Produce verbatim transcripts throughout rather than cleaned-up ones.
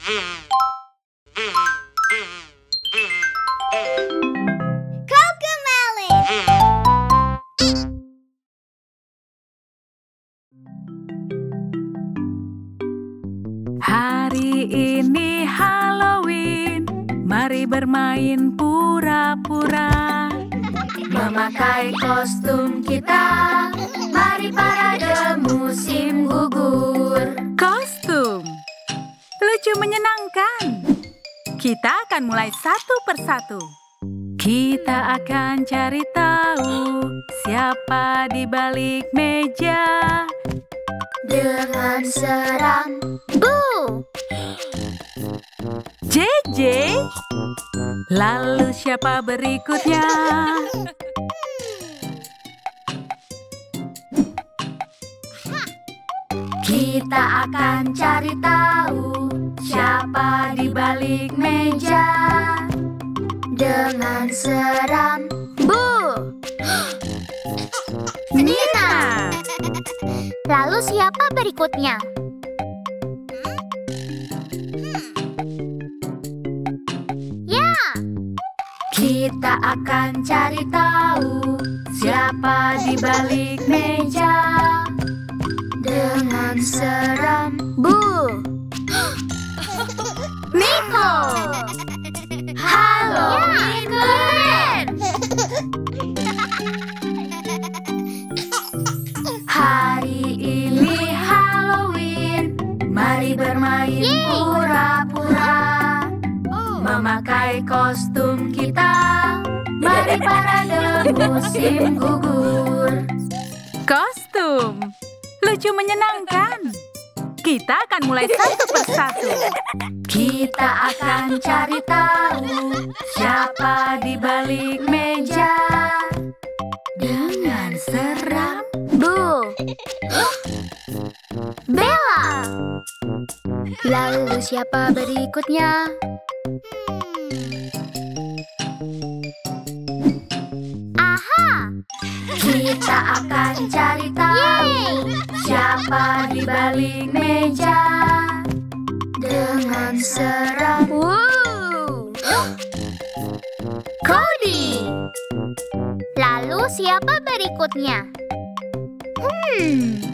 Hari ini Halloween, mari bermain pura-pura. Memakai kostum kita, mari parade musim gugur. Kostum lucu menyenangkan. Kita akan mulai satu persatu. Kita akan cari tahu siapa di balik meja. Dengan seram, bu! J J. Lalu siapa berikutnya? Kita akan cari tahu siapa di balik meja. Dengan seram, bu! Nina. Lalu siapa berikutnya? Ya. Kita akan cari tahu siapa di balik meja. Dengan seram, bu! Nico. Halloween keren! Hari ini Halloween, mari bermain pura-pura. Memakai kostum kita, mari parade musim gugur. Kostum lucu menyenangkan. Kita akan mulai satu persatu. Kita akan cari tahu siapa di balik meja. Dengan seram, bu! Bella. Lalu siapa berikutnya? Aha! Kita akan cari tahu siapa di balik meja. Dengan seram, Wow! Cody. Lalu siapa berikutnya? Hmm.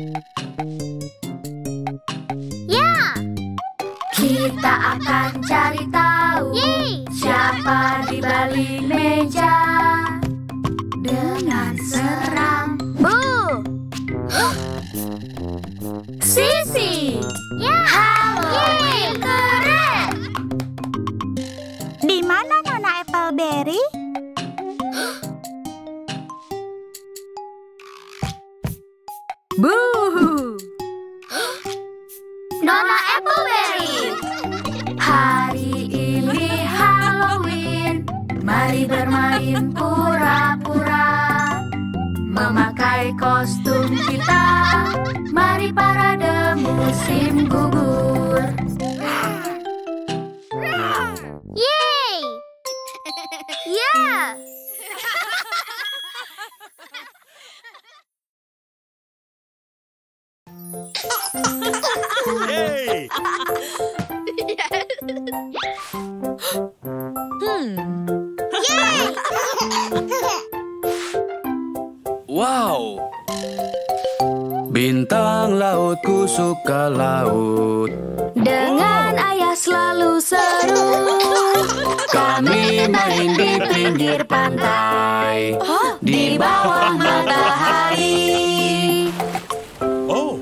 Ya. Kita akan cari tahu Yeay. siapa di balik meja. Dengan seram, Bu. Sisi. Ya. Halloween keren! Di mana Nona Appleberry? Buh. Nona Appleberry. Hari ini Halloween, mari bermain pura-pura. Memakai kostum kita, mari parade musim gugur. Yeay! Ya. Hey! Hmm. Wow! Bintang lautku suka laut. Dengan ayah selalu seru. Kami main di pinggir pantai, di bawah matahari. Oh,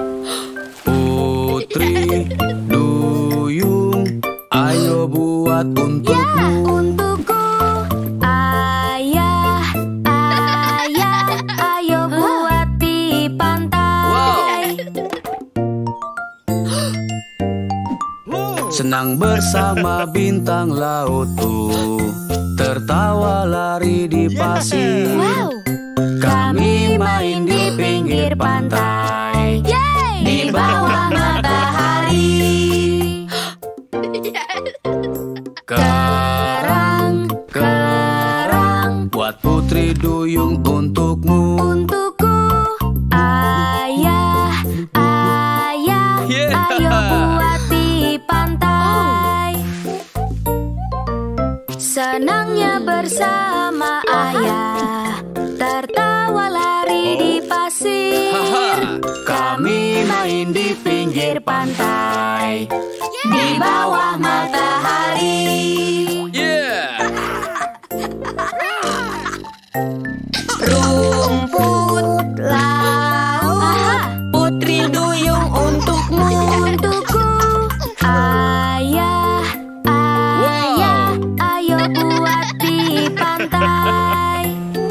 Putri duyung, ayo buat untukmu. Untukku, ayah, ayah, ayo buat di pantai. Senang bersama bintang lautku, tertawa lari di pasir. Wow. Kami main di pinggir pantai, Yeay! di bawah matahari. Kerang, kerang, buat putri duyung untukmu. Untukku, ayah, ayah, Yeah. ayo buat di pantai. senangnya bersama ayah. Tertawa lari di pasir. Haha, kami main di pinggir pantai di bawah matahari. Yeah. Rumput laut, putri duyung untukmu. Untukku, ayah, ayah, ayo buat di pantai.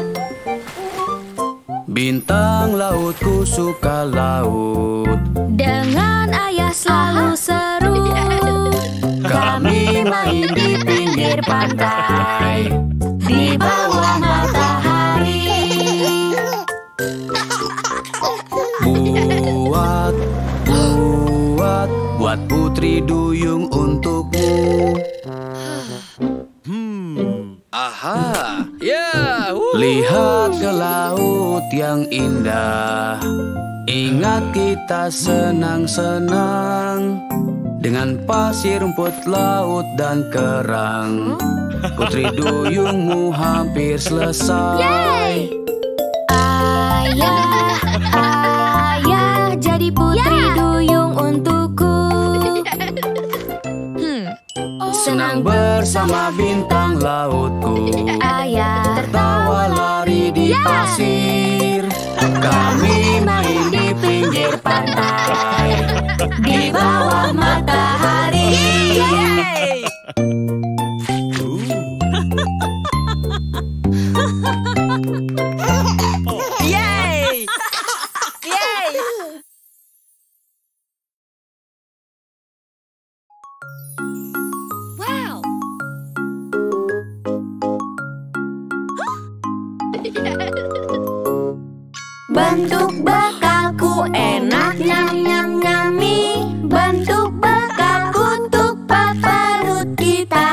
Bintang lautku suka laut. Dengan ayah selalu seru. Kami main di pinggir pantai di bawah matahari. Buat, buat, buat putri duyung untukmu. Hmm, aha, ya. Lihat ke laut yang indah. Ingat kita senang-senang dengan pasir, rumput laut dan kerang. Putri duyungmu hampir selesai. Ayah, ayah, jadi putri duyung untukku. Hmm. Senang bersama bintang lautku. Ayah, Tertawa lari di pasir. Kami main di pinggir pantai di bawah matahari. Yeay! Yeay! wow. Bentuk bekalku enak nyam nyam nyami. Bentuk bekalku untuk perut kita.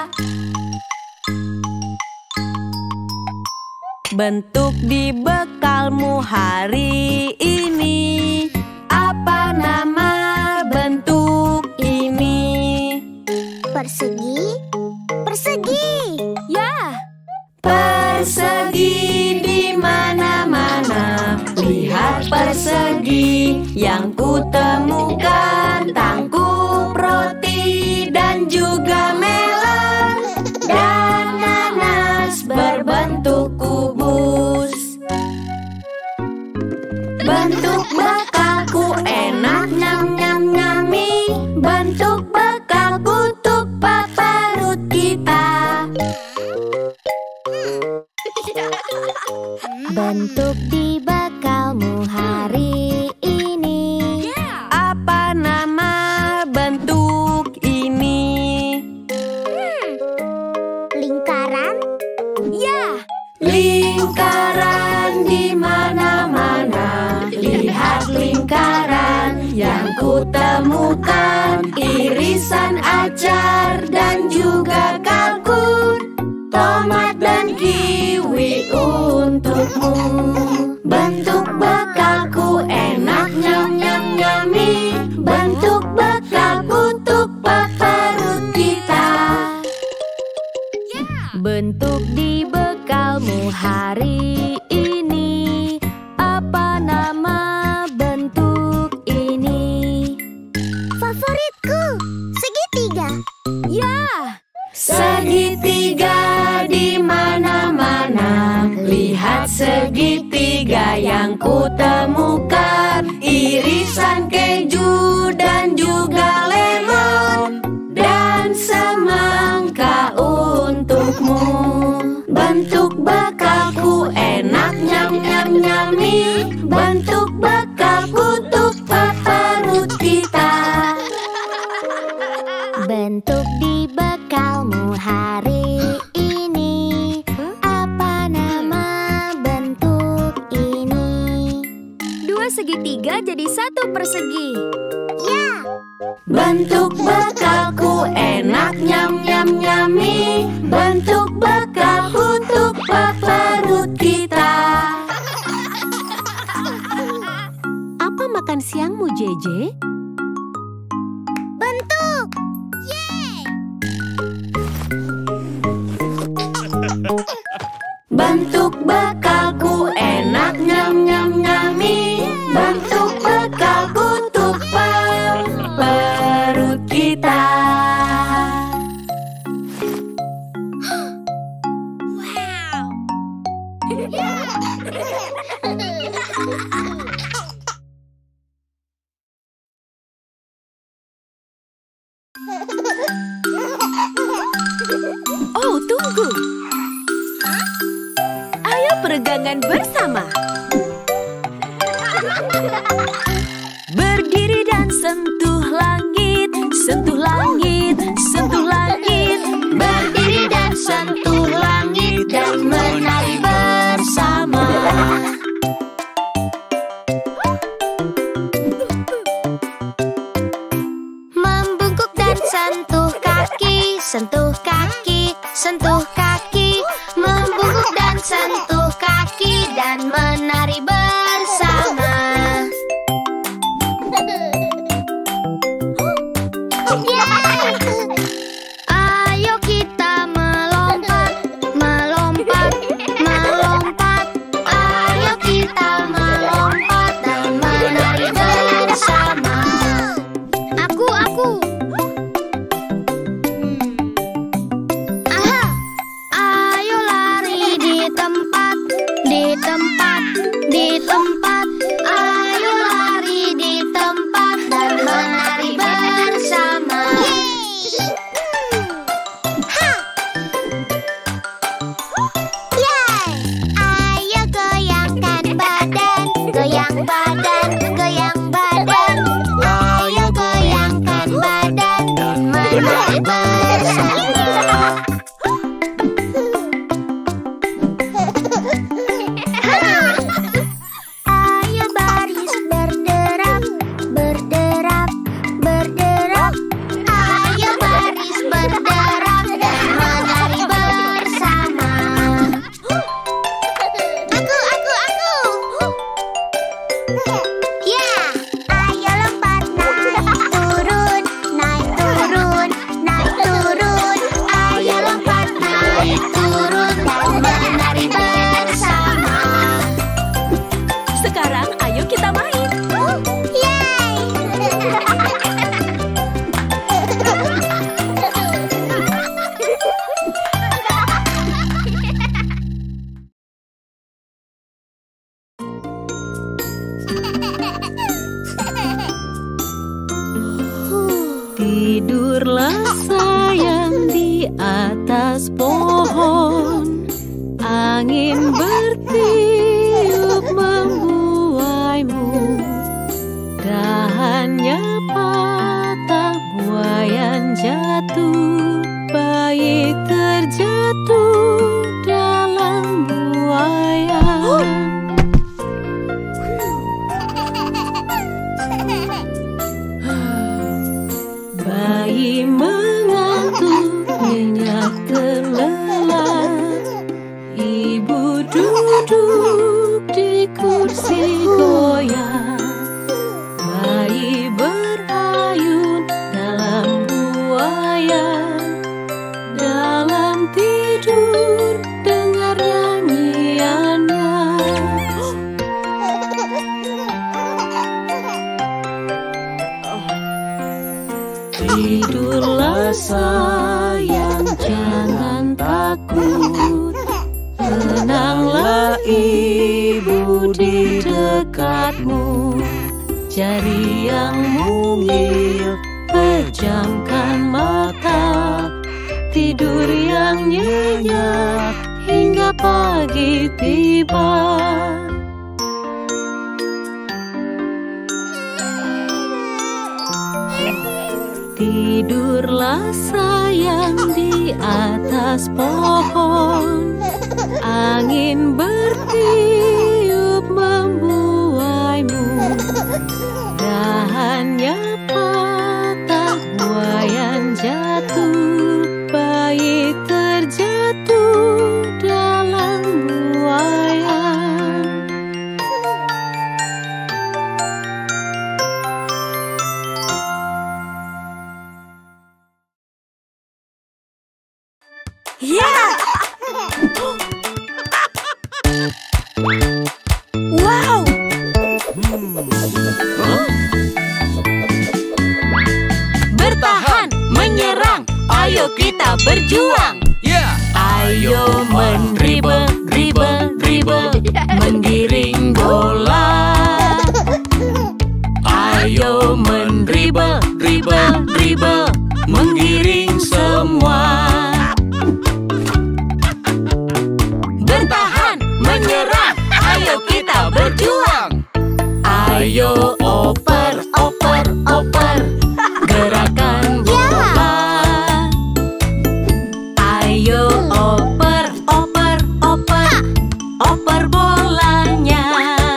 Bentuk di bekalmu hari ini. Apa nama bentuk ini? Persegi, persegi. Ya, persegi di mana-mana. Lihat persegi yang kutemukan. Tangkup roti dan juga melon dan nanas berbentuk kubus. Bentuk bekalku enak nyam nyam nyami. Bentuk bekalku untuk perut kita. Bentuk di bekalmu hari ini. Apa nama bentuk ini? Lingkaran, Ya, lingkaran di mana-mana. Lihat lingkaran yang kutemukan. Irisan acar dan juga kalkun. Tomat dan kiwi untukmu. Bentuk bekalku enak nyam nyam nyami. Bentuk bekalku untuk perut kita. Bentuk di bekalmu hari ini. Apa nama bentuk ini? favoritku, segitiga. Ya, segitiga di mana-mana. Lihat segitiga yang kutemukan. Irisan keju dan juga lemon dan semangka untukmu. Bentuk bekalku enak nyam nyam nyami. Bentuk bekalku untuk perut kita. Bentuk di bekalmu hari ini. Apa nama bentuk ini? Dua segitiga jadi satu persegi. Ya, Bentuk bekalku enak nyam nyam nyami. Bentuk bekalku untuk perut kita. Apa makan siangmu, J J? bentuk. Yeay! bekalku enak nyam nyam nyami. Bentuk bekalku tuk per perut kita. Oh, tunggu. Ayo peregangan bersama. Berdiri dan sentuh langit, sentuh langit, sentuh langit. Berdiri dan sentuh langit dan menari bersama. Membungkuk dan sentuh kaki, sentuh kaki, sentuh kaki. Membungkuk dan sentuh kaki dan menari bersama. Ayo kita melompat, melompat, melompat. Ayo kita melompat dan menari bersama. Aku, aku. Aha. Ayo lari di tempat, di tempat, di tempat. Ayo lari di tempat dan menari bersama. Ayo goyangkan badan, goyang badan, goyang badan. Ayo goyangkan badan dan menari bersama. Ayo baris berderap, berderap, berderap. Ayo baris berderap dan menari bersama. Aku, aku, aku. Ya, ayo lompat naik turun, naik turun, naik turun. Ayo lompat naik turun dan menari bersama. Sekarang ayo kita main. Yeay! Tidurlah sayang di atas pohon. Angin bertiup membuaimu. Dahannya patah, buayan jatuh. Bayi terjatuh dalam buayan. Bayi mengantuk, nyenyak terlelap. Ibu duduk di kursi goyang. Bayi berayun dalam buayan. Dalam tidur dengar nyanyiannya. Tidurlah sayang, jangan takut. Tenanglah ibu di dekatmu. Jari yang mungil, pejamkan mata. Tidur yang nyenyak hingga pagi tiba. Tidurlah sayang di atas pohon. Angin bertiup membuaimu. Dahannya patah, buayan jatuh. Bayi terjatuh dalam buayan. Ya! Wow! Bertahan, menyerang, ayo kita berjuang. Yeah. Ayo mendribble, dribble, dribble, menggiring bola. Ayo mendribble, dribble, dribble, menggiring semua. Bertahan, menyerang, ayo kita berjuang. Ayo oper, oper, oper, gerakan bola. Ayo oper, oper, oper, oper bolanya.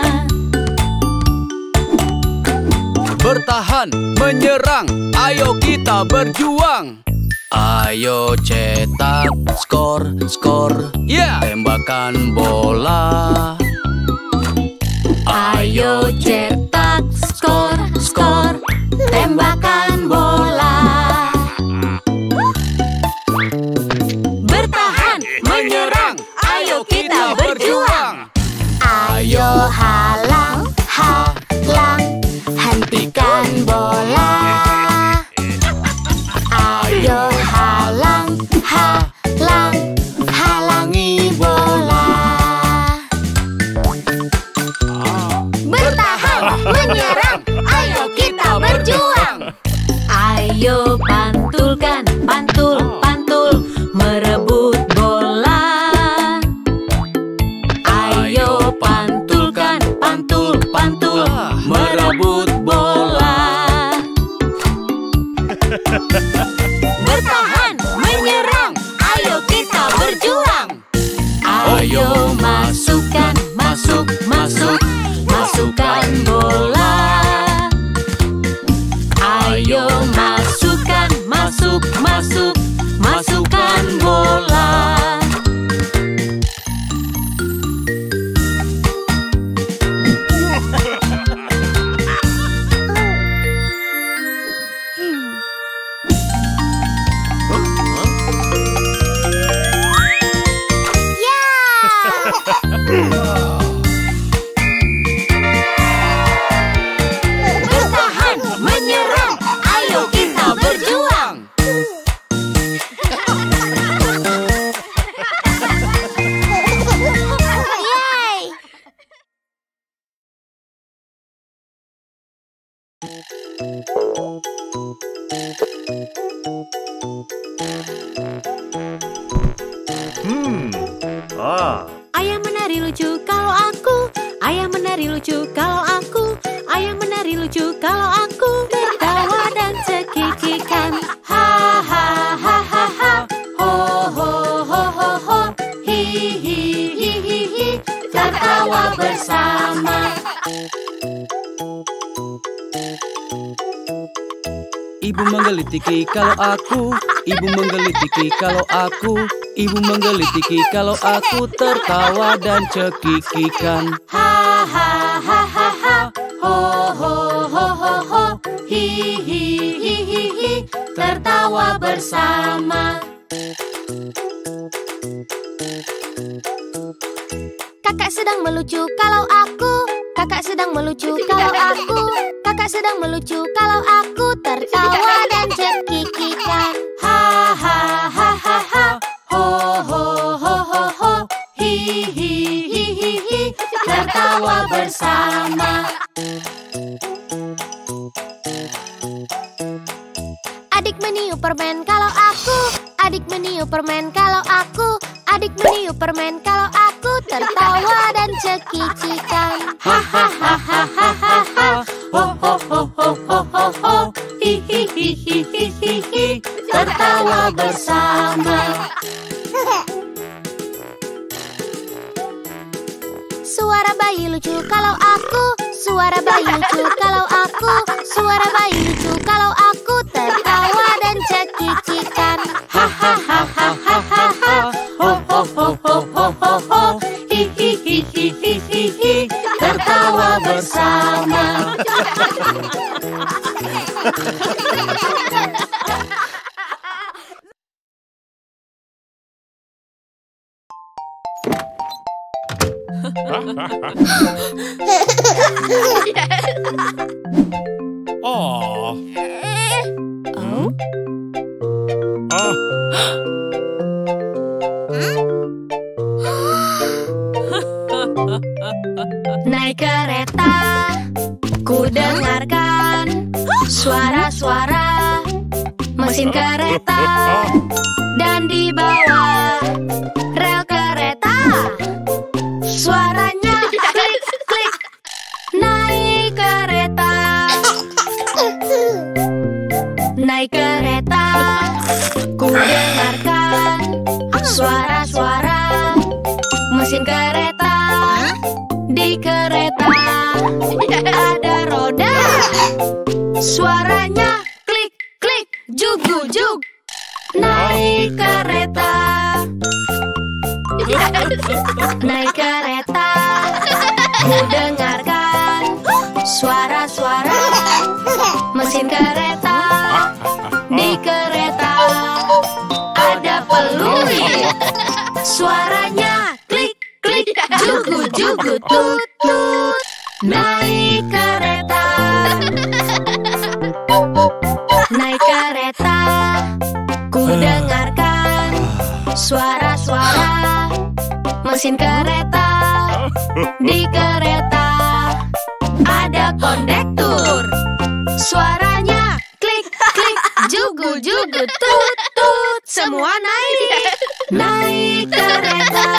Bertahan, menyerang, ayo kita berjuang. Ayo cetak skor, skor, yeah. Tembakan bola. Ayo cetak skor, skor, tembakan bola. Bertahan, menyerang, ayo kita berjuang. Ayo halang, halang, hentikan bola. Ayo halang, halang, halangi bola. Bertahan, menyerang, ayo kita berjuang. Ayo pantulkan, pantul, pantul, merebut bola. Ayo pantulkan, pantul, pantul, merebut bola. Bertahan, menyerang, ayo kita berjuang. Ayo masukkan, masuk, masuk, masukkan bola. Ayo masukkan, masuk, masuk, masukkan bola. Bertahan, menyerang, ayo kita berjuang. Yeay! Hmm. Ah. Ayah menari lucu kalau aku, ayah menari lucu kalau aku, ayah menari lucu kalau aku tertawa dan cekikikan. Ha ha ha ha ha, ho ho ho ho ho, hi hi hi hi hi, tertawa bersama. Ibu menggelitiki kalau aku, ibu menggelitiki kalau aku, ibu menggelitiki kalau aku tertawa dan cekikikan. Ha ha ha ha ha, ho ho ho ho ho, hi hi hi hi hi, tertawa bersama. Kakak sedang melucu kalau aku, kakak sedang melucu kalau aku, kakak sedang melucu kalau aku tertawa dan cekikikan. Ha ha ha ha ha, ho ho ho ho ho, hi hi hi hi hi, tertawa bersama. Adik meniup permen kalau aku, adik meniup permen kalau aku, adik meniup permen kalau aku tertawa dan cekikikan. Ha ha ha ha ha ha ha, ho ho ho ho ho ho ho, hi hi hi hi hi hi hi, tertawa bersama. Suara bayi lucu kalau aku, suara bayi lucu kalau aku, suara bayi lucu kalau aku tertawa dan cekikikan. Ha ha ha ha ha ha ha, ho ho ho ho ho ho ho, hi hi hi hi hi hi hi, tertawa bersama. Oh. Oh? Ah. Naik kereta, ku dengarkan suara-suara mesin kereta, dan di bawah rel kereta suaranya klik-klik. Naik kereta, naik kereta, ku dengarkan suara-suara mesin kereta. Di kereta ada roda, suaranya klik-klik, jug-jug. Naik kereta, naik kereta, ku dengarkan suara-suara mesin kereta. Di kereta ada peluit, suaranya klik-klik, jugu-jugu, tut-tut. Naik kereta, naik kereta, ku dengarkan suara-suara mesin kereta. Di kereta ada kondektur, suaranya klik-klik, jugu-jugu, tut-tut. Semua naik, naik kereta,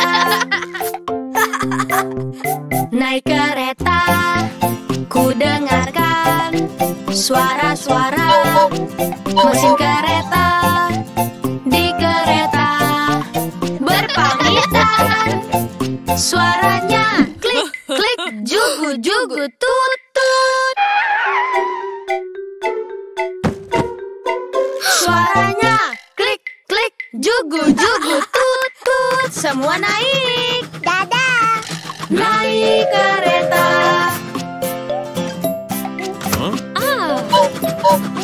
naik kereta, ku dengarkan suara-suara mesin kereta. Di kereta berpamitan, suaranya klik-klik, jugu-jugu, tut-tut. Suaranya klik-klik, jugu-jugu, tut-tut. Semua naik, dadah. Naik kereta. Huh? Ah.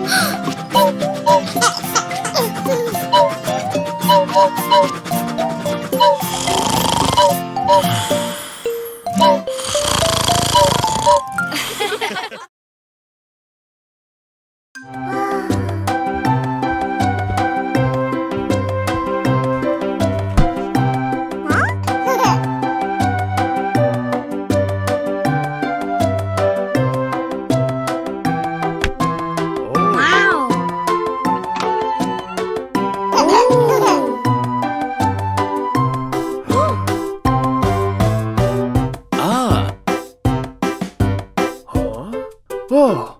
Oh.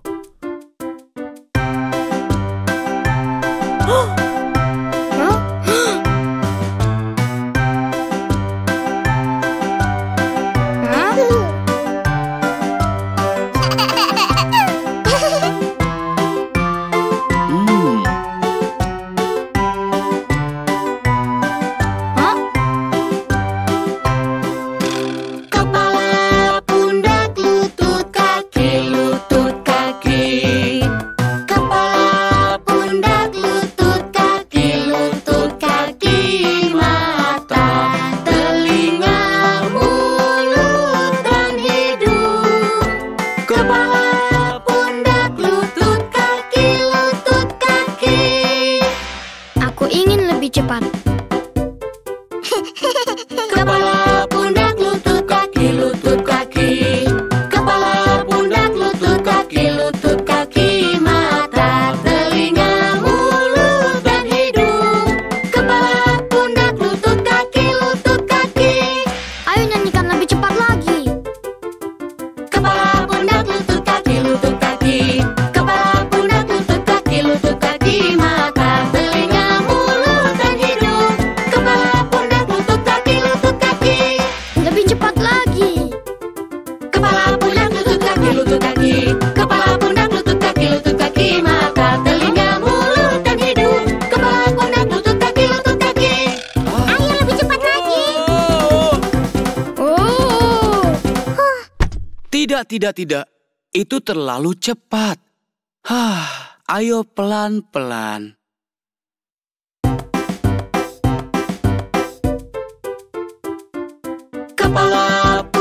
cepat. Kepala, pundak, lutut, kaki, lutut, kaki. Kepala, pundak, lutut, kaki, lutut, kaki. Mata, telinga, mulut, dan hidung. Kepala, pundak, lutut, kaki, lutut, kaki. Ayo nyanyikan lebih cepat lagi. Kepala, pundak, lutut, kaki, lutut, kaki. Kepala, pundak, lutut, kaki, lutut, kaki. Mata, telinga, mulut, dan hidung. Kepala, pundak, lutut, kaki, lutut, kaki. Lebih cepat lagi. Kepala, pundak, lutut, kaki, lutut, kaki. Kepala, pundak, lutut, kaki, lutut, kaki. Mata, telinga, mulut, dan hidung. Kepala, pundak, lutut, kaki, lutut, kaki. Ayo lebih cepat lagi. Oh. Tidak, tidak, tidak. Itu terlalu cepat. Hah, ayo pelan-pelan. Kepala,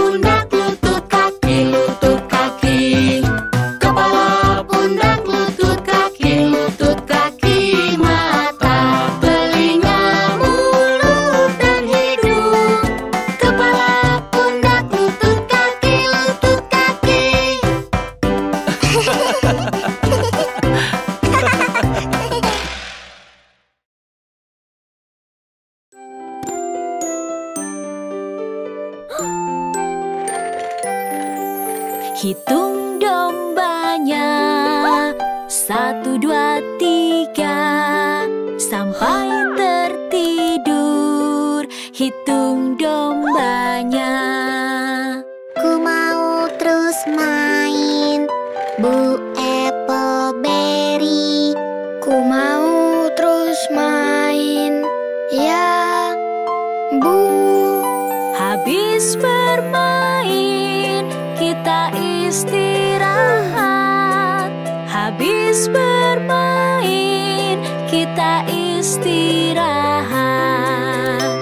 Hitung dombanya, satu, dua, tiga, sampai tertidur. Hitung dombanya. Ku mau terus main, Bu Appleberry. Ku mau terus main, ya Bu. Habis bermain, kita istirahat. Habis bermain, kita istirahat.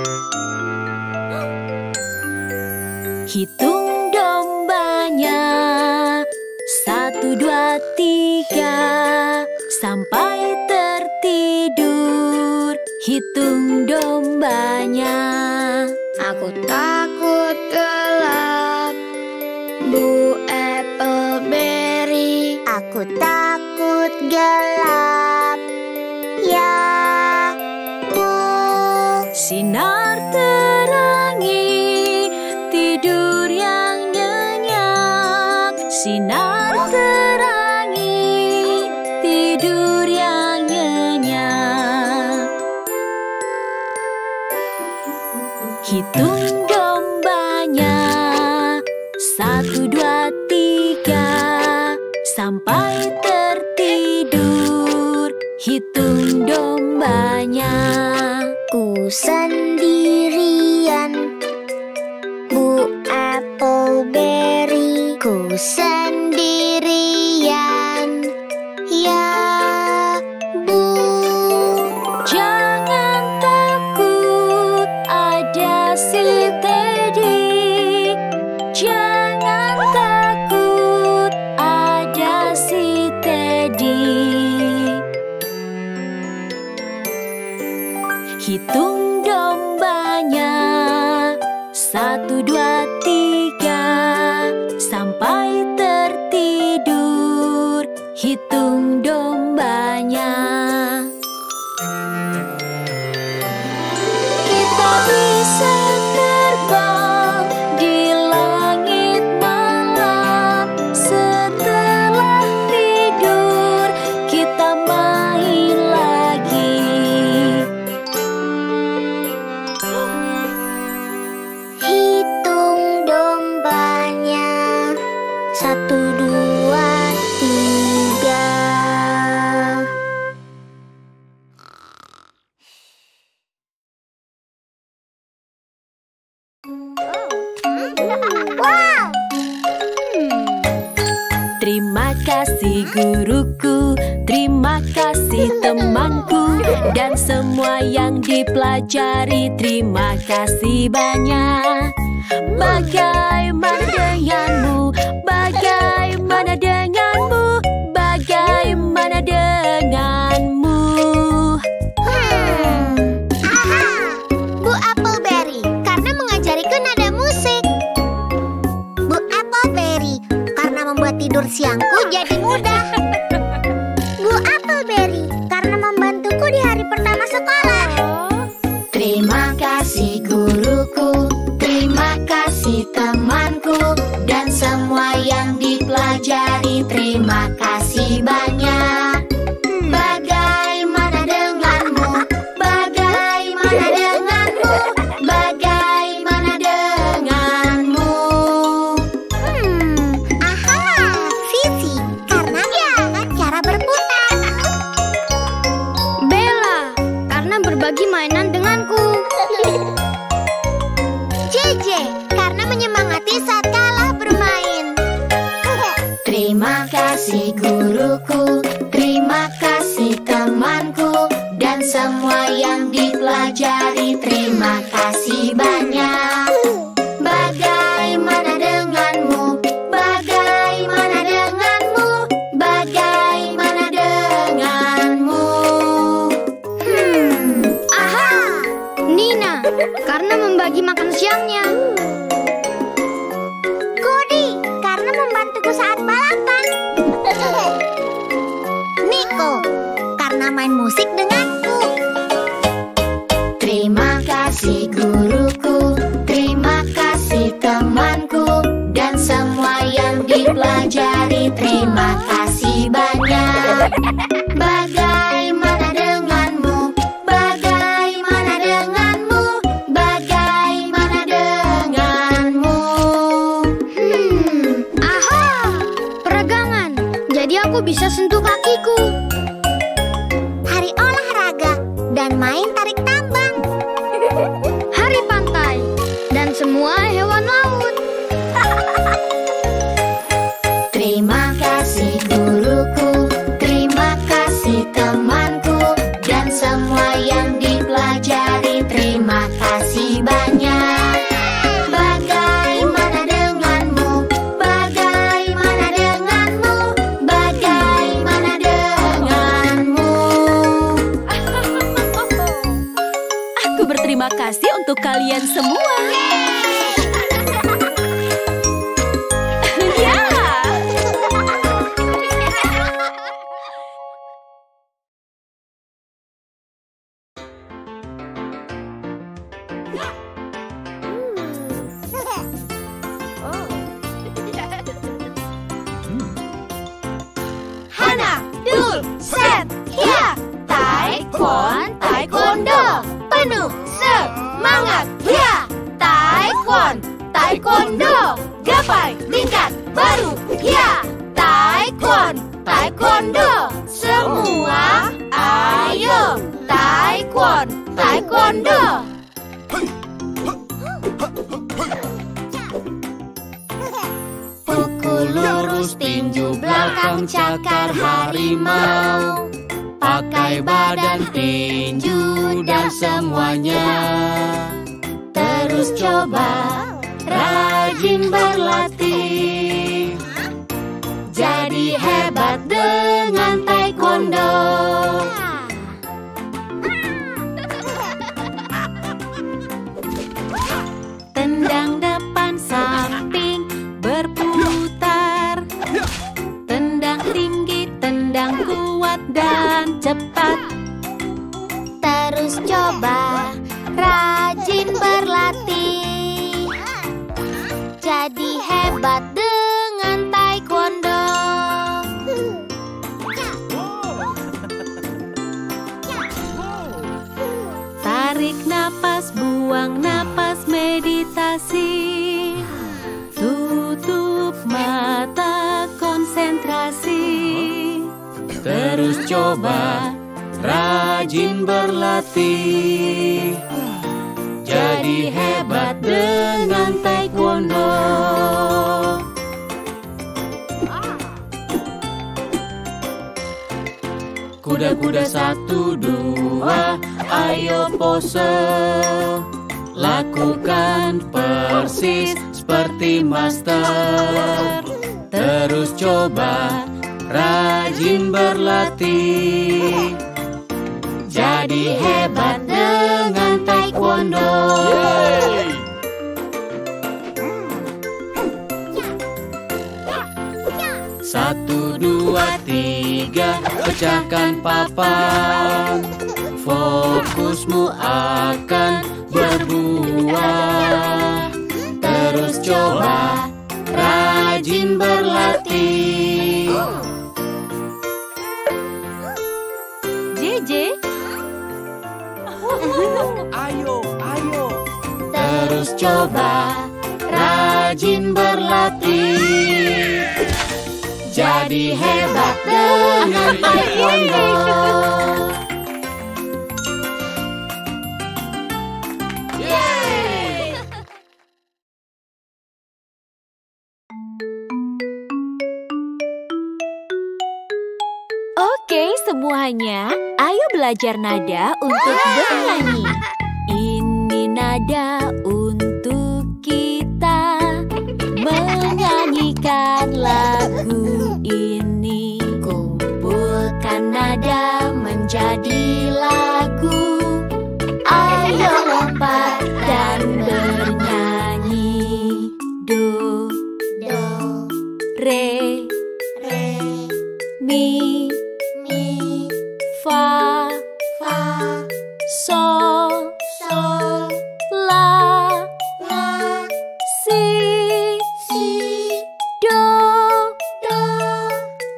Hitung dombanya, satu, dua, tiga, sampai tertidur. Hitung dombanya. Aku takut gelap, Bu Appleberry. Aku takut gelap, ya Bu. Sinar terangi tidur yang nyenyak. Sinar terangi tidur yang nyenyak. Hitung dombanya, satu, dua, tiga, sampai tertidur. Hitung dombanya. Ku sendirian, Bu Appleberry. Ku sendirian, ya Bu. Jangan takut, ada si Teddy. Jangan takut, ada si Teddy. Hitung dombanya, satu, dua, tiga, sampai tertidur. Hitung dombanya. Kita bisa terbang di langit malam. Setelah tidur, kita main lagi. Hitung dombanya, satu, dua, tiga. Wow! Terima kasih guruku, terima kasih temanku, dan semua yang dipelajari. Terima kasih banyak. Bagaimana denganmu? Bagaimana denganmu? Bagaimana denganmu? Hmm. Aha! Bu Appleberry, karena mengajariku nada musik. Bu Appleberry, karena membuat tidur siangku jadi mudah. Bu Appleberry, karena membantuku di hari pertama sekolah. Terima kasih guruku, terima kasih temanku, dan semua yang dipelajari. Terima kasih banyak. Bagaimana denganmu? Bagaimana denganmu? Bagaimana denganmu? Hmm, aha, Vivi, karena belajar cara berputar. Bella, karena berbagi mainan denganku. J J, karena menyemangati saat kalah bermain. Terima kasih guruku, terima kasih temanku, dan semua yang dipelajari. Terima kasih banyak. Bagaimana denganmu? Bagaimana denganmu? Bagaimana denganmu? Hmm, aha, Nina, karena membagi makan siangnya. Cody, karena membantuku saat balapan. Nico, karena main musik denganku. Terima kasih guruku, terima kasih temanku, dan semua yang dipelajari. Terima kasih banyak. Bagaimana denganmu? Bagaimana denganmu? Bagaimana denganmu? Hmm, aha, peregangan. Jadi aku bisa sentuh kakiku. Hari olahraga dan main tarik tambang. Hari pantai dan semua hewan laut. Terima kasih guruku, terima kasih temanku, dan semua yang dipelajari. Terima kasih banyak. Bagaimana denganmu? Bagaimana denganmu? Bagaimana denganmu? Aku berterima kasih untuk kalian semua. Ya. Hana, dul, set, ya. Taekwon, taekwondo. Penuh semangat, ya. Taekwon, taekwondo. Gapai tingkat baru, ya. Taekwon, taekwondo. Semua, ayo. Taekwon, taekwondo. Pukul lurus tinju belakang cakar harimau. Pakai badan tinju dan semuanya. Terus coba, rajin berlatih. Jadi hebat dengan taekwondo. Tendang depan samping berputar. Tendang tinggi, tendang kuat dan cepat. Terus coba, rajin berlatih. Jadi hebat dengan taekwondo. Tarik napas, buang napas, meditasi. Tutup mata, konsentrasi. Terus coba, rajin berlatih. Jadi hebat dengan taekwondo. Kuda-kuda satu dua, ayo pose. Lakukan persis seperti master. Terus coba, rajin berlatih. Jadi hebat dengan taekwondo. Satu, dua, tiga, pecahkan papan. Fokusmu akan berbuah. Terus coba, rajin berlatih. J J. Ayo, ayo. Terus coba, rajin berlatih. Jadi hebat dengan taekwondo. Yeay! Oke semuanya, ayo belajar nada untuk bernyanyi. Ini nada untuk kita menyanyikan lagu ini. Kumpulkan nada menjadi lagu. Ayo lompat dan bernyanyi. Do, Do, re, re, mi, mi, fa, fa, sol, sol, la, la, si, si, do, do,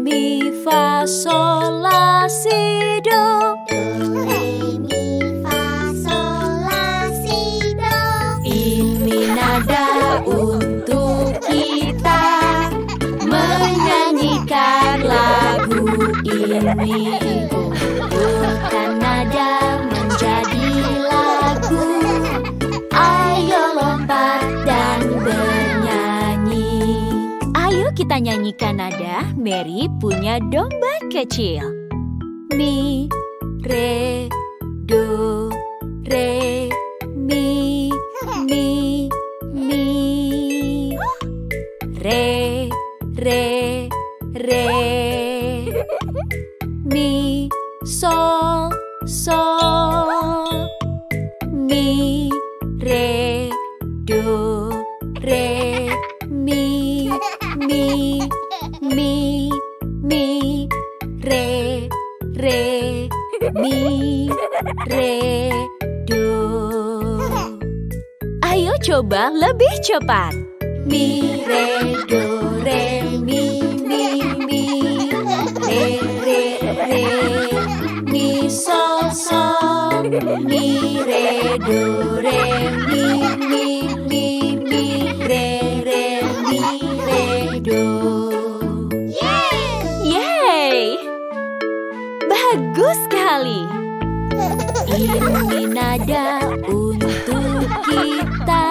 mi, fa, sol, la, si, do. Do, re, mi, fa, sol, la, si, do. Ini nada untuk kita menyanyikan lagu ini. Bukan nada menjadi lagu. Ayo lompat dan bernyanyi. Ayo kita nyanyikan nada. Mary punya domba kecil. Mi, re, do, re, mi, mi, mi. Re, re, re. Mi, sol, sol. Mi, re, do, re, mi, mi, mi, mi. Re, re, mi, re, do. Ayo coba lebih cepat. Mi, re, do, re, mi, mi, mi. Re, re, re. Mi, sol, sol. Mi, re, do, re, mi, mi, mi, mi. Re, re, mi, re, do. Yeay! Bagus sekali. Ini nada untuk kita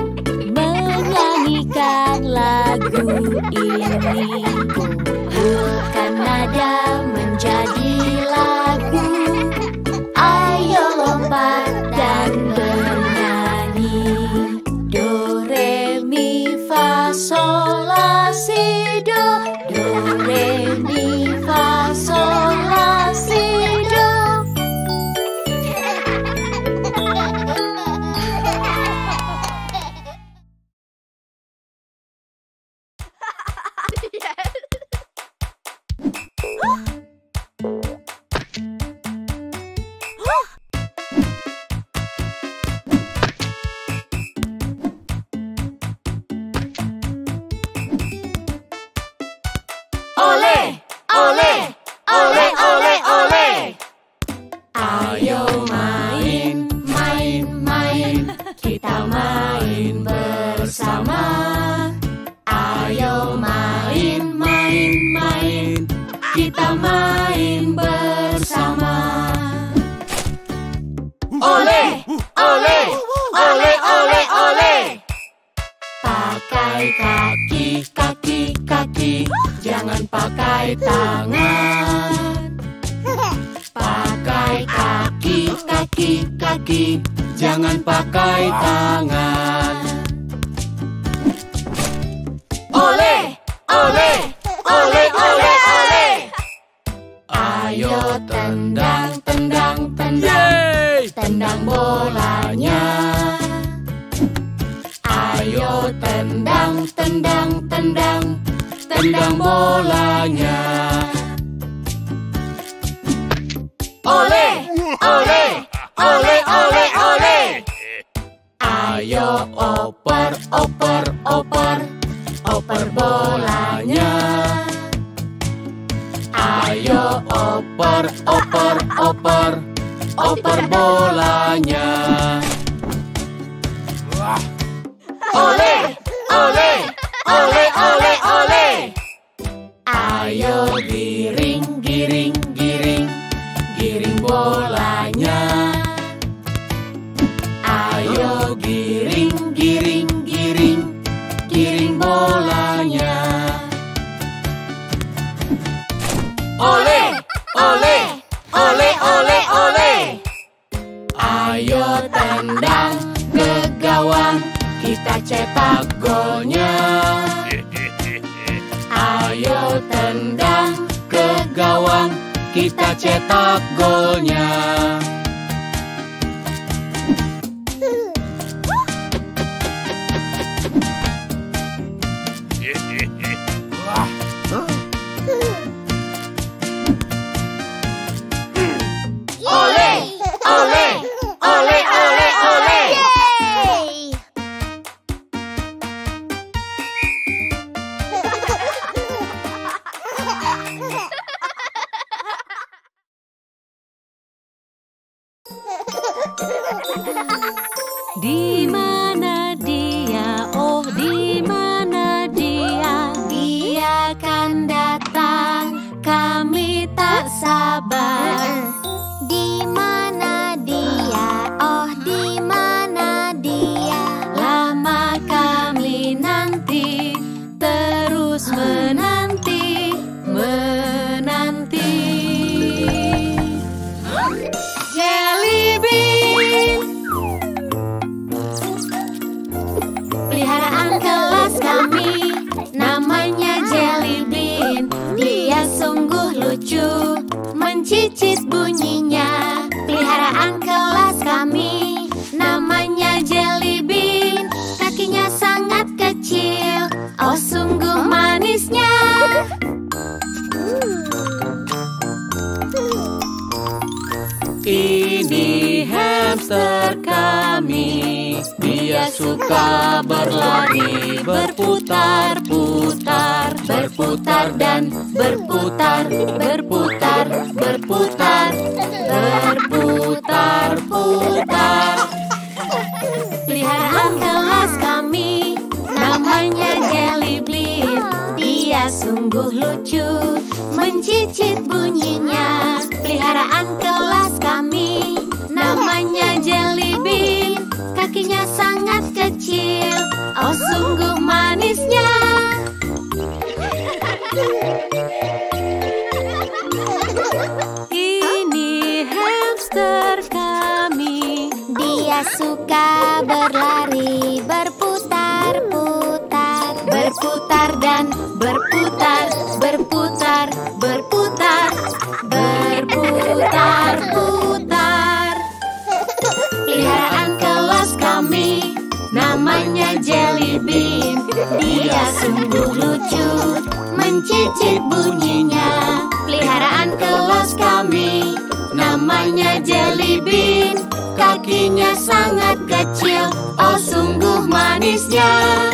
menyanyikan lagu ini. Bukan nada menjadi lagu. Ayo lompat dan bernyanyi. Do, re, mi, fa, sol, la, si, do. Do, re, mi, fa, sol, la, si, do. Ole, ole, ole, ole, ole. Ayo main, main, main. Kita main bersama. Ayo main, main, main. Kita main bersama. Ole, ole, ole, ole, ole. Pakai kaki, kaki, kaki. Jangan pakai tangan. Pakai kaki, kaki, kaki. Jangan pakai tangan. Ole, ole, ole, ole, ole. Ayo tendang, tendang, tendang. Tendang bolanya. Ayo tendang, tendang, tendang. Tendang bolanya. Ole, ole, ole, ole, ole. Ayo oper, oper, oper. Oper bolanya. Ayo oper, oper, oper. Oper bolanya. Ole, ole, ole, ole, ole. Ayo giring, giring, giring. Giring bolanya. Ayo giring, giring, giring. Giring bolanya. Ole, ole, ole, ole, ole. Ayo tendang ke gawang. Kita cetak golnya. Ayo tendang ke gawang. Kita cetak golnya. Ole, ole, ole, ole, ole. Di mana dia? Oh, di mana dia? Dia akan datang, kami tak sabar. Di mana dia? Oh, di mana dia? Lama kami nanti, terus menanti, menanti. Jelly bean, Peliharaan kelas kami, namanya Jelly Bean. Dia sungguh lucu, mencicit bunyinya. Peliharaan kelas kami, namanya Jelly Bean. Kakinya sangat kecil, oh sungguh manisnya. Ini hamster kami, dia suka berlari, berputar-putar, berputar dan berputar, berputar, berputar, berputar-putar. Peliharaan kelas kami, namanya Jelly Bean. Dia sungguh lucu, mencicit bunyinya. Peliharaan kelas kami, namanya Jelly Bean. Kakinya sangat kecil, oh sungguh manisnya. ini hamster kami. Dia suka berlari, berputar-putar, berputar dan berputar, berputar, berputar, berputar-putar. Peliharaan kelas kami, namanya Jelly Bean. Dia sungguh lucu, mencicit bunyinya. Peliharaan kelas kami, namanya Jelly Bean. Kakinya sangat kecil, oh sungguh manisnya.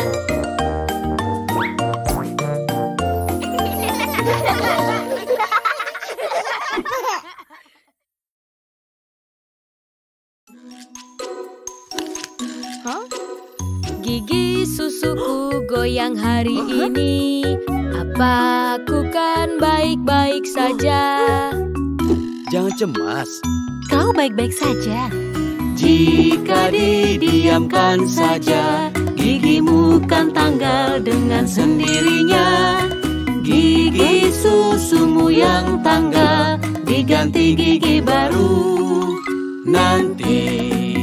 Gigi susuku goyang hari ini. Apa aku kan baik-baik saja? Jangan cemas. Kau baik-baik saja. Jika didiamkan saja, gigimu kan tanggal dengan sendirinya. Gigi susumu yang tanggal diganti gigi baru nanti.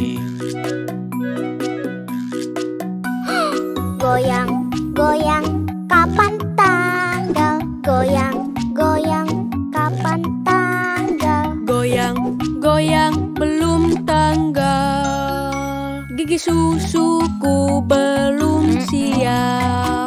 Goyang, goyang, kapan tanggal? Goyang, goyang, kapan tanggal? Goyang, goyang, belum tanggal. Gigi susuku belum siap.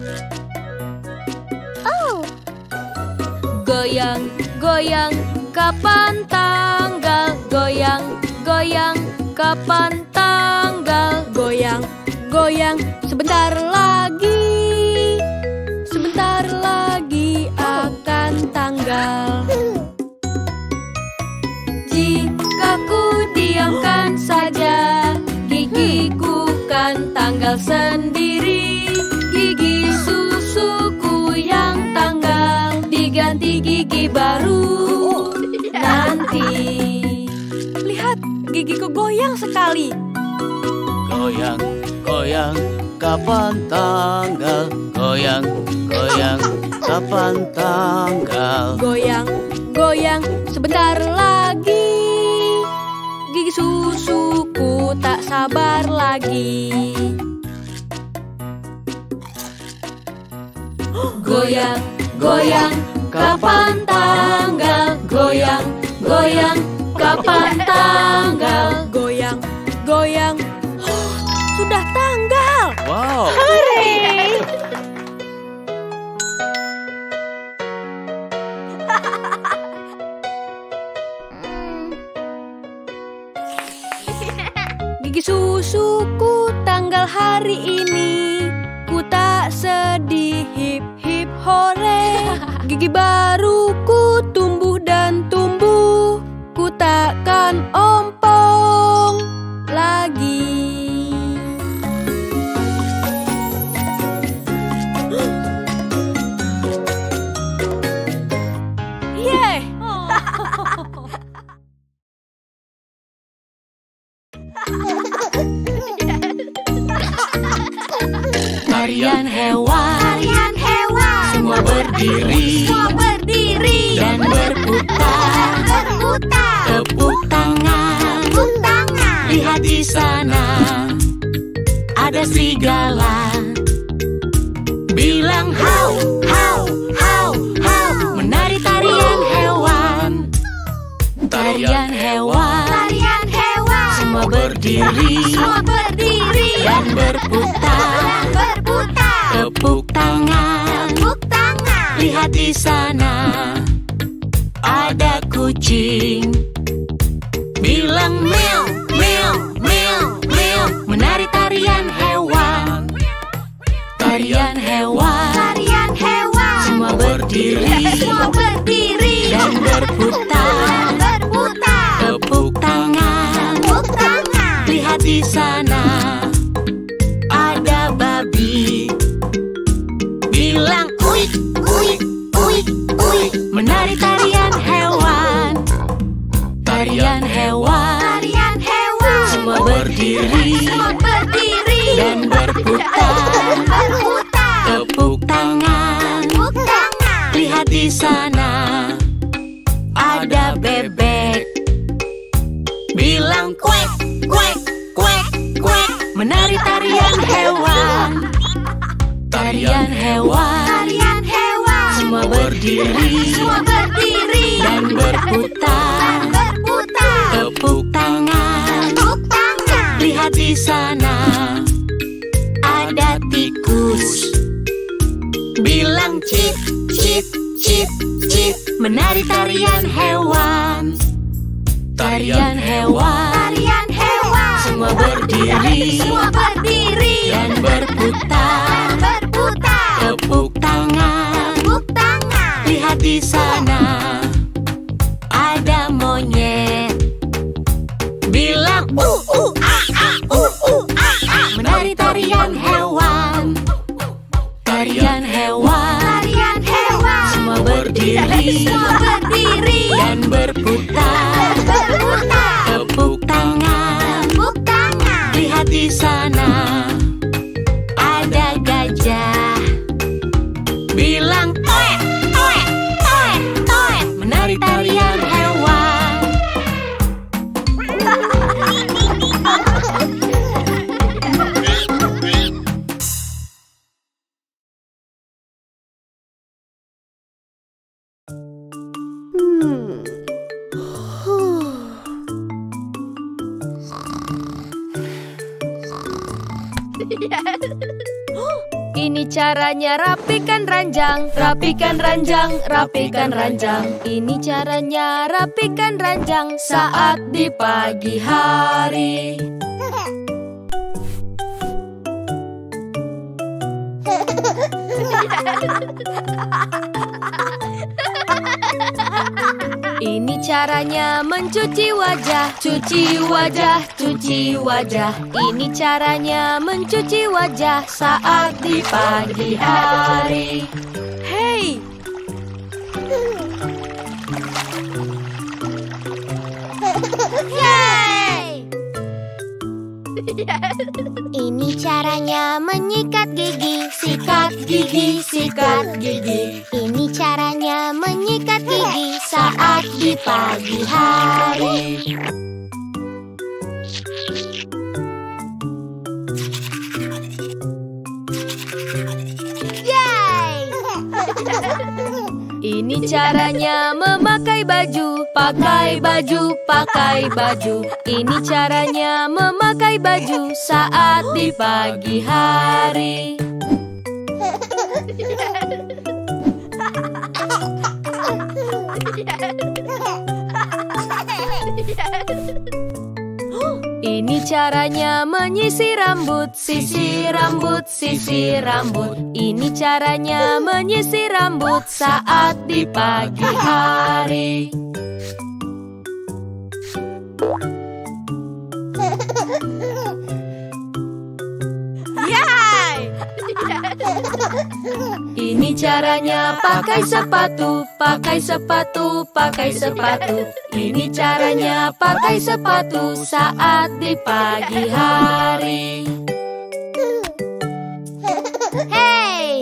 Oh, Goyang, goyang, kapan tanggal? Goyang, goyang, kapan tanggal? Goyang, goyang, sebentar lagi. Sebentar lagi akan tanggal. Jika ku diamkan saja, gigiku kan tanggal sendiri. Gigi susuku yang tanggal diganti gigi baru nanti. Lihat, gigiku goyang sekali. Goyang, goyang, kapan tanggal? Goyang, goyang, kapan tanggal? Goyang, goyang, sebentar lagi. Gigi susuku tak sabar lagi. Goyang, goyang, kapan tanggal? Goyang, goyang, kapan tanggal? Goyang, goyang, sudah tanggal. Wow. Hore! Gigi susuku tanggal hari ini. Ku tak sedih, hip hip hore. Gigi baruku tumbuh dan tumbuh, ku takkan ompong lagi. Yeay! Tarian hewan, Tarian hewan, semua berdiri, semua berdiri dan berputar. berputar. Tepuk tangan, Tepuk tangan. lihat di sana ada serigala. Bilang hau, hau, hau, hau, menari tarian hewan. Tarian hewan, Tarian hewan, semua berdiri semua berdiri dan berputar. dan berputar. Tepuk tangan, Tepuk tangan. lihat di sana ada kucing. Bilang meow, meow, meow, meow, menari tarian hewan. Tarian hewan, Tarian hewan, semua berdiri semua berdiri dan berputar. dan berputar. Tepuk tangan, Tepuk tangan. lihat di sana ada babi. Bilang uik, uik, uik, uik, menari tarian hewan. Tarian hewan, Tarian hewan, semua berdiri semua berdiri dan berputar. dan berputar. Tepuk tangan, Tepuk tangan. lihat di sana ada bebek. Bilang kuek, kuek, kuek, kuek, menari tarian hewan. Tarian hewan, Tarian hewan, semua berdiri semua berdiri dan berputar. dan berputar. Tepuk tangan, Tepuk tangan. lihat di sana ada tikus. Bilang cip, cip, cip, cip, menari tarian hewan. Tarian hewan, Tarian hewan, semua berdiri semua berdiri dan berputar. dan berputar. Tepuk tangan, Tepuk tangan. lihat di sana ada monyet. Bilang uh uh ah ah uh uh ah ah, menari tarian hewan. Tarian hewan, Tarian hewan, semua berdiri semua berdiri dan berputar. dan berputar. Tepuk tangan, Tepuk tangan. lihat di sana ada gajah. Bilang toet, toet, toet, toet, menari tarian hewan. Ini caranya rapikan ranjang, rapikan ranjang, rapikan ranjang. Ini caranya rapikan ranjang saat di pagi hari. Ini caranya mencuci wajah, cuci wajah, cuci wajah. Ini caranya mencuci wajah saat di pagi hari. Hei! Yeay! Ini caranya menyikat gigi, sikat gigi, sikat gigi. Ini caranya menyikat gigi saat di pagi hari. Yeay! Ini caranya memakai baju, pakai baju, pakai baju. Ini caranya memakai baju saat di pagi hari. Ini caranya menyisir rambut, sisir rambut, sisir rambut. Ini caranya menyisir rambut saat di pagi hari. Ini caranya pakai sepatu, pakai sepatu, pakai sepatu. Ini caranya pakai sepatu saat di pagi hari. Hey!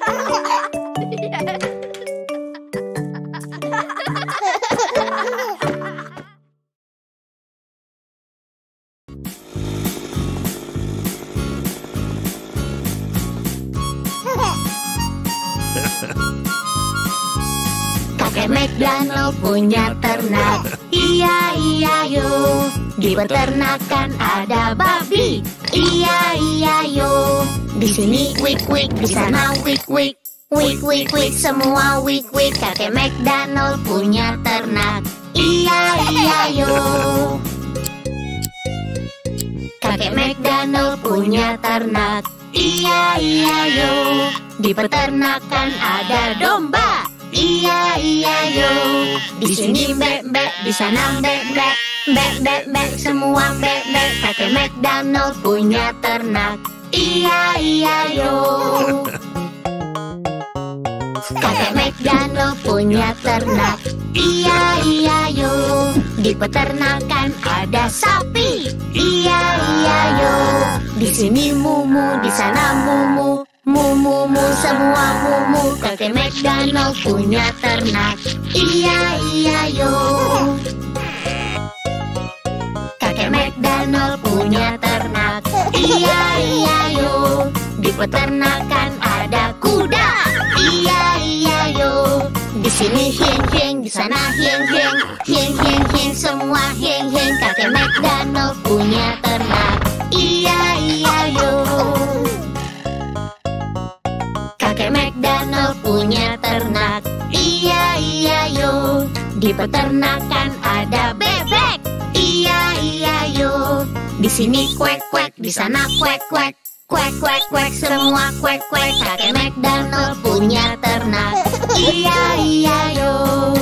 Kakek McDonald punya ternak, iya iya yo. Di peternakan ada babi, iya iya yo. Di sini wik wik, di sana wik wik, wik wik wik, semua wik wik. Kakek McDonald punya ternak, iya iya yo. Kakek McDonald punya ternak, iya iya yo. Di peternakan ada domba, iya iya yo. Di sini bek bek, di sana bek bek, bek bek bek, semua bek bek. Kakek McDonald punya ternak, iya iya yo. Kakek McDonald punya ternak, iya iya yo. Di peternakan ada sapi, iya iya yo. Di sini mumu, di sana mumu, mumu mu, semua mumu. Kakek McDonald punya ternak, iya iya yo. Kakek McDonald punya ternak, iya iya yo. Di peternakan ada kuda, iya iya yo. Di sini hieng hieng, di sana hieng hieng, hieng hieng hieng, semua hieng hieng. Kakek McDonald punya ternak, iya iya yo. Kakek McDonald punya ternak, iya iya yo. Di peternakan ada bebek, iya iya yo. Di sini kuek kuek, di sana kuek kuek, kuek kuek kuek, semua kuek kuek. Kakek McDonald punya ternak, iya iya yo.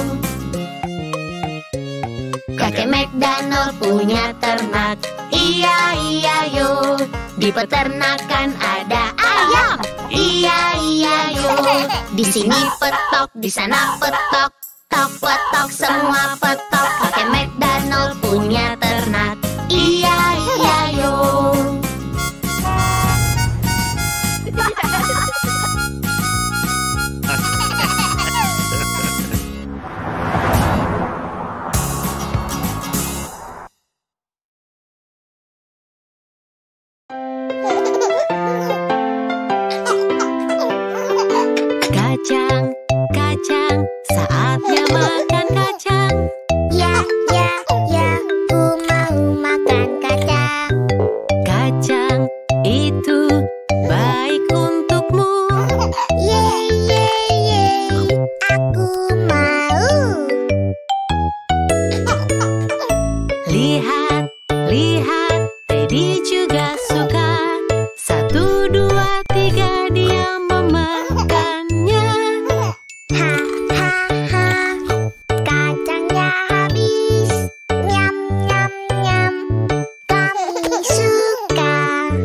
Kakek McDonald punya ternak, iya iya yo. Di peternakan ada ayam, iya iya yo. Di sini petok, di sana petok, tok petok, semua petok. Kakek McDonald punya ternak, iya iya yo. Kacang, kacang, saatnya makan kacang. Ya ya ya, ku mau makan kacang. Kacang itu baik untukmu. Yeay yeay yeay, aku mau. Lihat, lihat, Teddy juga suka. Satu, dua, tiga, dia memakannya. Ha ha ha, kacangnya habis. Nyam nyam nyam, kami suka.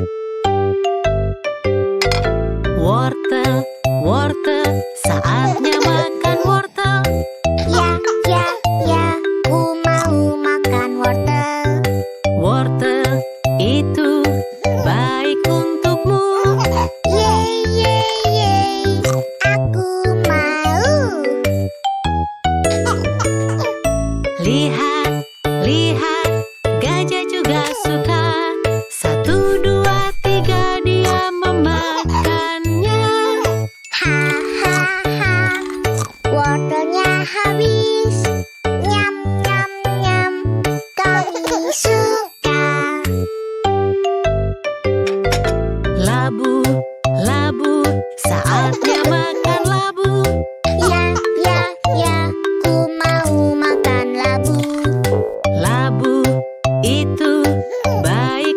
Wortel, wortel, saatnya makan wortel. Ya ya ya, ku mau makan wortel. Wortel itu baik untukmu. Yeay yeay yeay, aku mau. Lihat, lihat, gajah juga suka. Satu, dua, tiga, dia memakannya. Ha ha ha, wortelnya habis. Nyam nyam nyam, kami suka. Labu, labu, saatnya makan labu. Ya ya ya, ku mau makan labu. Labu itu baik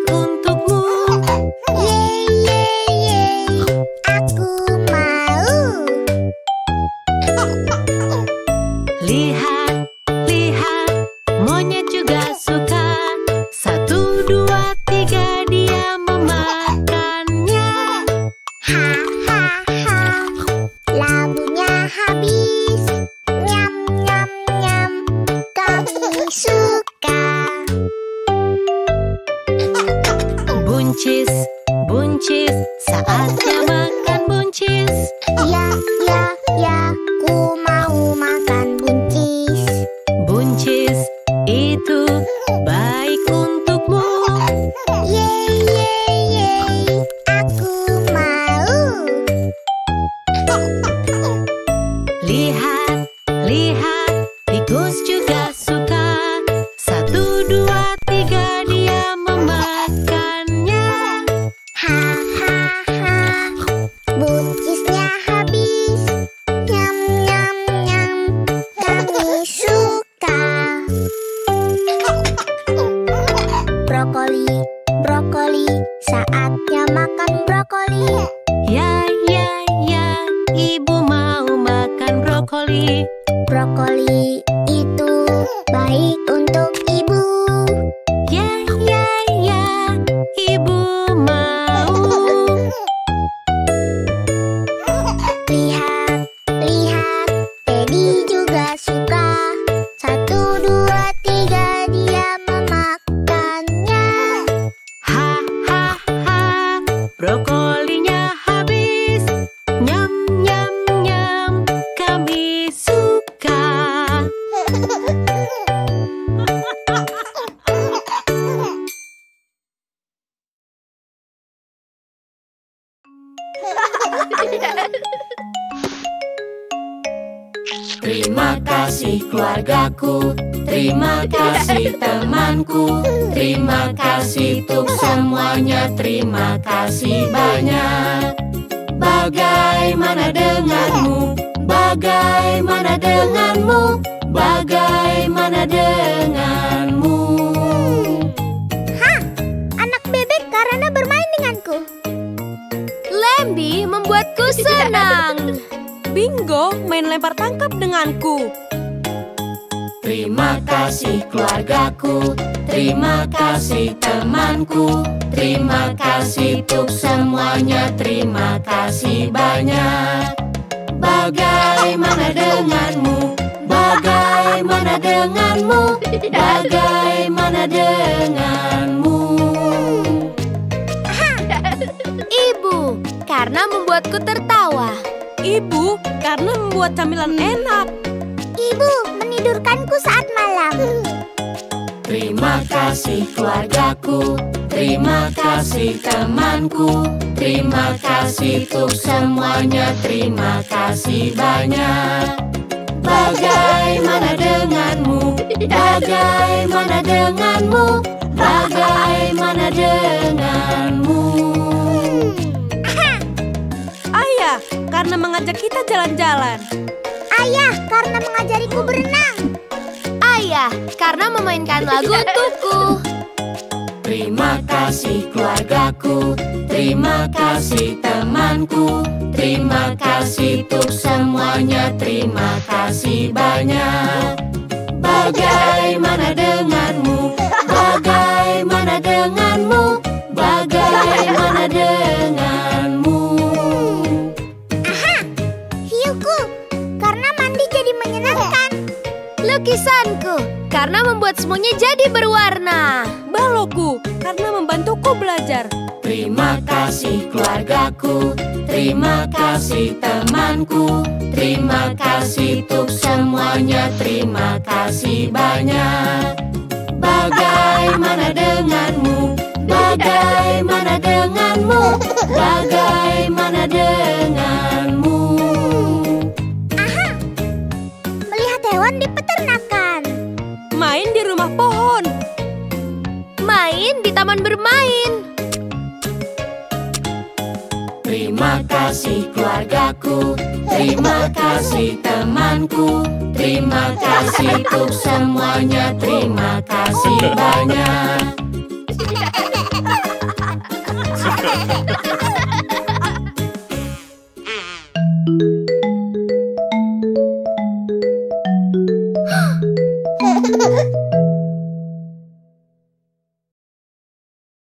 Lihat, lihat, monyet juga suka. Satu, dua, tiga, dia memakannya. Ha ha ha, labunya habis. Nyam nyam nyam, kami suka. Buncis, buncis, saatnya makan buncis. Ya ya ya, ku mau makan buncis. Buncis itu baik untukmu. Yeay yeay yeay, aku mau. Lihat, lihat, tikus juga suka. Satu, dua, tiga, dia memakannya. Ha ha ha, buncisnya habis. Nyam nyam nyam, kami suka. Brokoli, brokoli, saatnya makan brokoli. Ya, ya, ya, ibu mau makan brokoli. Brokoli itu baik untuk ibu. Ya, ya, ya, ibu mau. Lihat, lihat, Teddy juga suka. Satu, dua, tiga, dia memakannya. Ha, ha, ha, brokolinya habis. Nyam, nyam, nyam, kami suka. Terima kasih keluargaku, terima kasih temanku, terima kasih untuk semuanya, terima kasih banyak. Bagaimana denganmu? Bagaimana denganmu? Bagaimana denganmu? Anak bebek karena bermain denganku. Lembi membuatku senang. Bingo main lempar tangkap denganku. Terima kasih keluargaku, terima kasih temanku, terima kasih untuk semuanya, terima kasih banyak. Bagaimana denganmu? Bagaimana denganmu? Bagaimana denganmu? Ibu, karena membuatku tertawa. Ibu, karena membuat camilan enak. Ibu menidurkanku saat malam. Terima kasih keluargaku, terima kasih temanku, terima kasih untuk semuanya, terima kasih banyak. Bagaimana denganmu? Bagaimana denganmu? Bagaimana denganmu? Ayah, karena mengajak kita jalan-jalan. Ayah karena mengajariku berenang. Ayah, karena memainkan lagu untukku. Terima kasih keluargaku, terima kasih temanku, terima kasih untuk semuanya, terima kasih banyak. Bagaimana denganmu? Bagaimana denganmu? Bagaimana denganmu? Hiuku karena mandi jadi menyenangkan. Lukisanku, karena membuat semuanya jadi berwarna. Balokku, karena membantuku belajar. Terima kasih keluargaku, terima kasih temanku, terima kasih untuk semuanya, terima kasih banyak. Bagaimana denganmu? Bagaimana denganmu? Bagaimana denganmu? Melihat hewan di peternakan. Main di rumah pohon. Main di taman bermain. Terima kasih keluargaku, terima kasih temanku, terima kasih untuk semuanya, terima kasih banyak. Hehehe